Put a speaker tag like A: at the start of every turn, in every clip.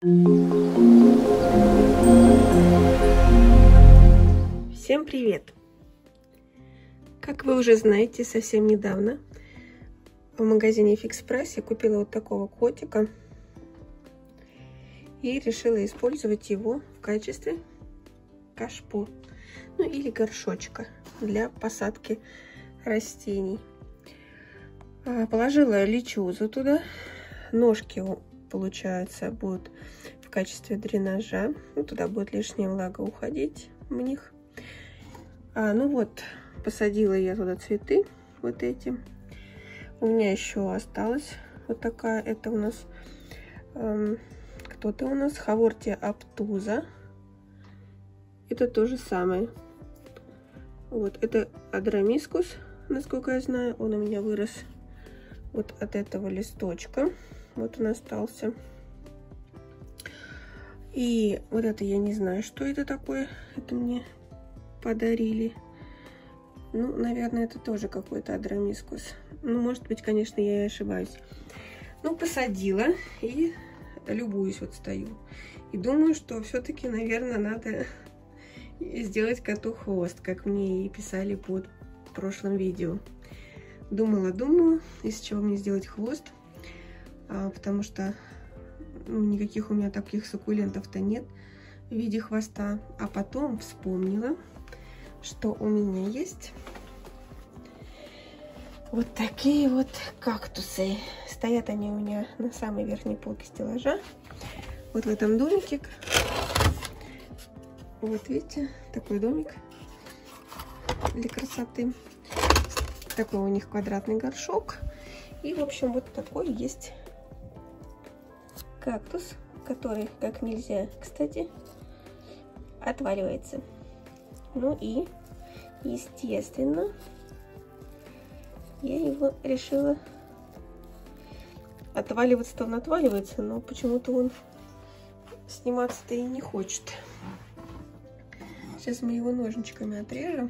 A: Всем привет! Как вы уже знаете, совсем недавно в магазине Fix Price я купила вот такого котика и решила использовать его в качестве кашпо, ну или горшочка для посадки растений. Положила личузу туда, ножки, получается, будут в качестве дренажа, ну, туда будет лишняя влага уходить в них. Ну вот, посадила я туда цветы, вот эти. У меня еще осталась вот такая, это у нас, кто-то у нас, Хавортия обтуза. Это то же самое. Вот, это Адрамискус, насколько я знаю, он у меня вырос вот от этого листочка. Вот он остался. И вот это я не знаю, что это такое. Это мне подарили. Ну, наверное, это тоже какой-то Адрамискус. Ну, может быть, конечно, я и ошибаюсь. Ну, посадила и любуюсь, вот стою. И думаю, что все-таки, наверное, надо сделать коту хвост, как мне и писали под прошлым видео. Думала, из чего мне сделать хвост, потому что никаких у меня таких суккулентов-то нет в виде хвоста. А потом вспомнила, что у меня есть вот такие вот кактусы. Стоят они у меня на самой верхней полке стеллажа. Вот в этом домике. Вот видите, такой домик для красоты. Такой у них квадратный горшок. И, в общем, вот такой есть кактус, который, как нельзя, кстати, отваливается. Ну и, естественно, я его решила... Отваливаться-то он отваливается, но почему-то он сниматься-то и не хочет. Сейчас мы его ножничками отрежем.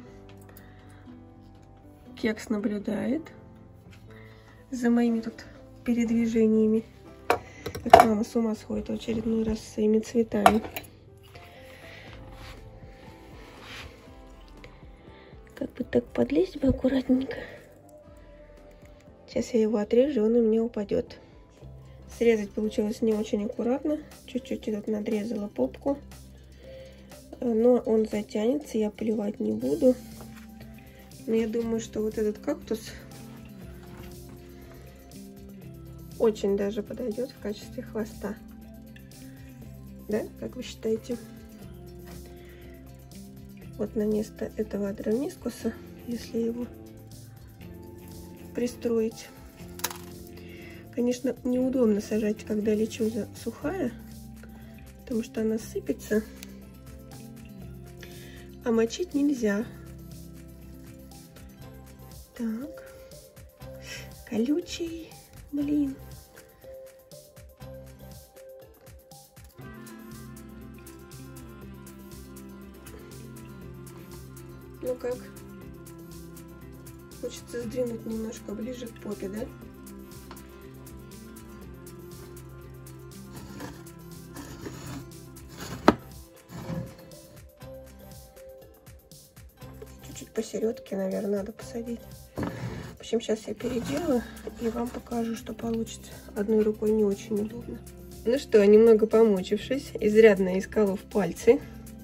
A: Кекс наблюдает за моими тут передвижениями. Как мама с ума сходит в очередной раз своими цветами. Как бы так подлезть бы аккуратненько. Сейчас я его отрежу, он у меня упадет. Срезать получилось не очень аккуратно. Чуть-чуть тут надрезала попку. Но он затянется, я поливать не буду. Но я думаю, что вот этот кактус очень даже подойдет в качестве хвоста. Да, как вы считаете? Вот на место этого Адрамискуса, если его пристроить. Конечно, неудобно сажать, когда личуза сухая, потому что она сыпется. А мочить нельзя. Так. Колючий, блин. Ну как? Хочется сдвинуть немножко ближе к попе, да? Чуть-чуть посередке, наверное, надо посадить. В общем, сейчас я переделаю и вам покажу, что получится. Одной рукой не очень удобно. Ну что, немного помучившись, изрядно искала в пальцы.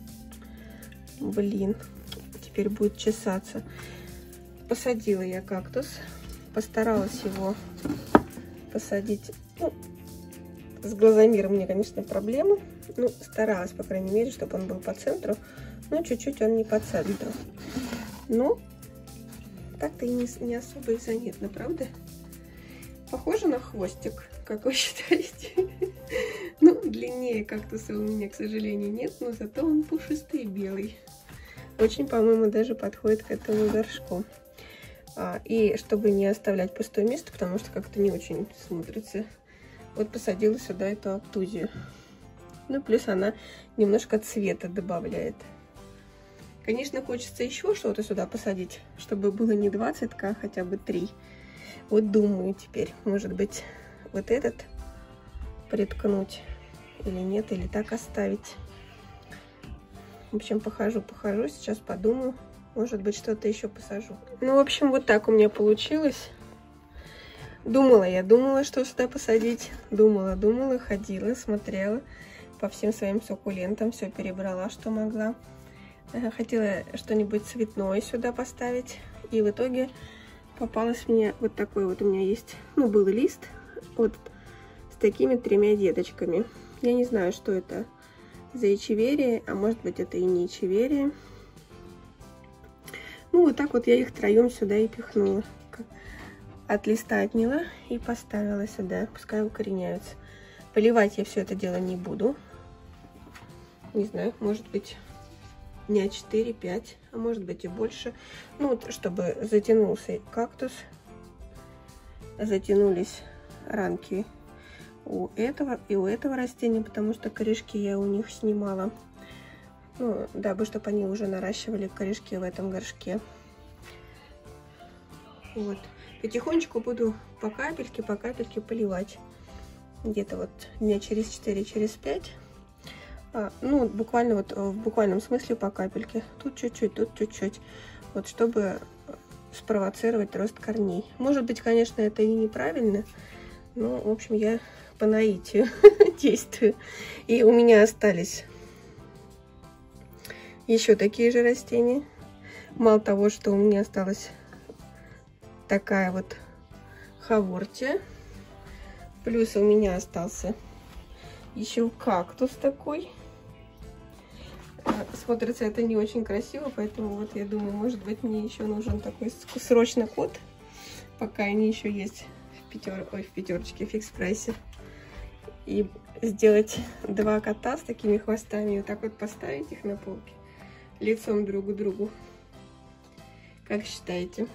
A: Блин, теперь будет чесаться. Посадила я кактус. Постаралась его посадить. Ну, с глазомером у меня, конечно, проблемы. Ну, старалась, по крайней мере, чтобы он был по центру. Но чуть-чуть он не по центру. Ну, так-то и не особо и заметно, правда? Похоже на хвостик, как вы считаете? Ну, длиннее кактуса у меня, к сожалению, нет, но зато он пушистый и белый. Очень, по-моему, даже подходит к этому горшку. И чтобы не оставлять пустое место, потому что как-то не очень смотрится, вот посадила сюда эту обтузию. Ну, плюс она немножко цвета добавляет. Конечно, хочется еще что-то сюда посадить, чтобы было не 2 цветка, а хотя бы 3. Вот думаю теперь, может быть, вот этот приткнуть или нет, или так оставить. В общем, похожу, сейчас подумаю. Может быть, что-то еще посажу. Ну, в общем, вот так у меня получилось. Думала, что сюда посадить. Думала, ходила, смотрела по всем своим суккулентам. Все перебрала, что могла. Хотела что-нибудь цветное сюда поставить. И в итоге попалось мне вот такой вот у меня есть. Ну, был лист вот с такими 3 деточками. Я не знаю, что это за эчеверия, а может быть, это и не эчеверия. Ну, вот так вот я их 3 сюда и пихнула. От листа отняла и поставила сюда. Пускай укореняются. Поливать я все это дело не буду. Не знаю, может быть, дня 4-5, а может быть и больше. Ну, вот, чтобы затянулся кактус. Затянулись ранки у этого и у этого растения, потому что корешки я у них снимала. Ну, дабы, чтобы они уже наращивали корешки в этом горшке. Вот. Потихонечку буду по капельке поливать. Где-то вот дня через 4, через 5. Ну, буквально вот в буквальном смысле по капельке. Тут чуть-чуть, тут чуть-чуть. Вот, чтобы спровоцировать рост корней. Может быть, конечно, это и неправильно. Но, в общем, я по наитию действую. И у меня остались еще такие же растения. Мало того, что у меня осталась такая вот хавортия. Плюс у меня остался еще кактус такой. Смотрится это не очень красиво, поэтому вот я думаю, может быть, мне еще нужен такой срочно кот, пока они еще есть в пятерочке, в фикс-прайсе. И сделать 2 кота с такими хвостами и вот так вот поставить их на полке лицом друг к другу. Как считаете?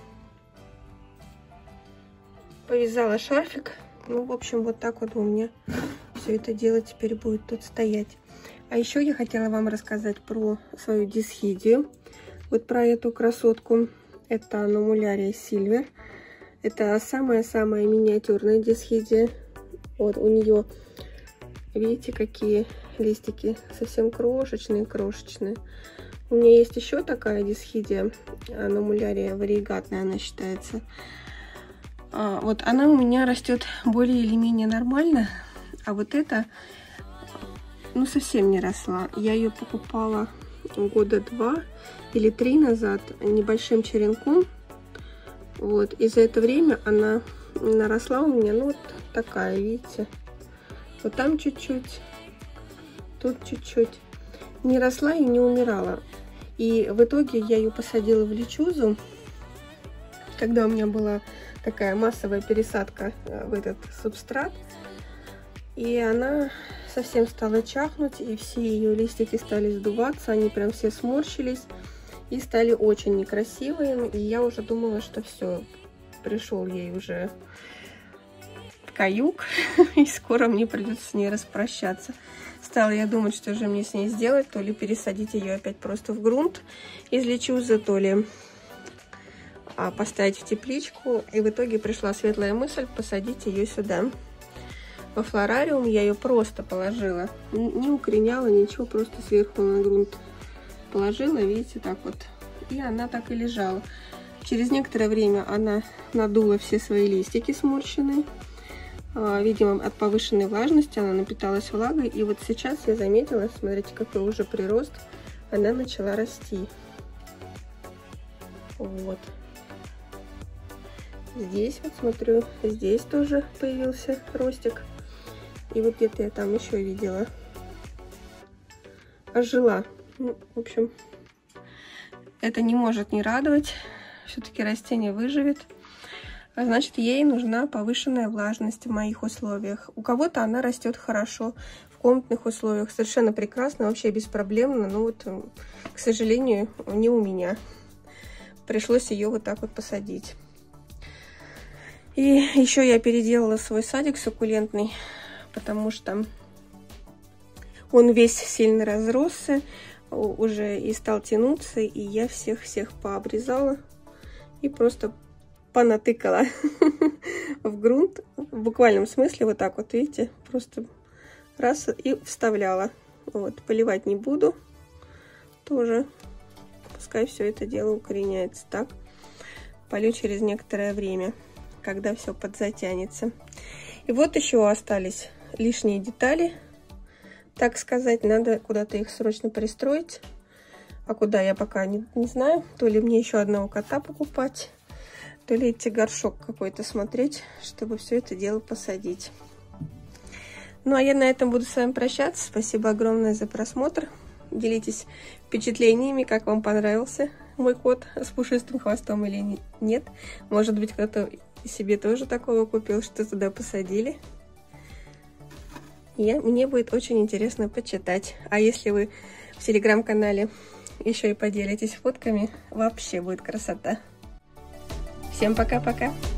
A: Повязала шарфик. Ну, в общем, вот так вот у меня все это дело теперь будет тут стоять. А еще я хотела вам рассказать про свою дисхидию. Вот про эту красотку. Это Numularia Silver. Это самая-самая миниатюрная дисхидия. Вот у нее, видите, какие листики. Совсем крошечные. У меня есть еще такая дисхидия. Numularia variegata она считается. Вот она у меня растет более или менее нормально, а вот эта, ну, совсем не росла. Я ее покупала года 2 или 3 назад небольшим черенком. Вот, и за это время она наросла у меня, ну, вот такая, видите. Вот там чуть-чуть, тут чуть-чуть. Не росла и не умирала. И в итоге я ее посадила в личузу, когда у меня была такая массовая пересадка в этот субстрат. И она совсем стала чахнуть, и все ее листики стали сдуваться, они прям все сморщились и стали очень некрасивыми. И я уже думала, что все, пришел ей уже каюк, и скоро мне придется с ней распрощаться. Стала я думать, что же мне с ней сделать, то ли пересадить ее опять просто в грунт из личузы, то ли поставить в тепличку. И в итоге пришла светлая мысль посадить ее сюда, во флорариум. Я ее просто положила, не укореняла ничего, просто сверху на грунт положила, видите, так вот. И она так и лежала. Через некоторое время она надула все свои листики сморщенные. Видимо, от повышенной влажности она напиталась влагой. И вот сейчас я заметила, смотрите, какой уже прирост. Она начала расти. Вот. Здесь вот смотрю, здесь тоже появился ростик. И вот где-то я там еще видела. Ожила. Ну, в общем, это не может не радовать. Все-таки растение выживет. А значит, ей нужна повышенная влажность в моих условиях. У кого-то она растет хорошо в комнатных условиях. Совершенно прекрасно, вообще беспроблемно. Но вот, к сожалению, не у меня. Пришлось ее вот так вот посадить. И еще я переделала свой садик суккулентный, потому что он весь сильно разросся уже и стал тянуться, и я всех пообрезала и просто понатыкала в грунт, в буквальном смысле, вот так вот, видите, просто раз и вставляла. Вот, поливать не буду. Тоже пускай все это дело укореняется так. Полью через некоторое время, когда все подзатянется. И вот еще остались лишние детали, так сказать. Надо куда-то их срочно пристроить. А куда, я пока не знаю. То ли мне еще одного кота покупать, то ли идти горшок какой-то смотреть, чтобы все это дело посадить. Ну, а я на этом буду с вами прощаться. Спасибо огромное за просмотр. Делитесь впечатлениями, как вам понравился мой кот с пушистым хвостом или нет. Может быть, кто-то себе тоже такого купил, что туда посадили. Мне будет очень интересно почитать. А если вы в телеграм-канале еще и поделитесь фотками, вообще будет красота. Всем пока-пока!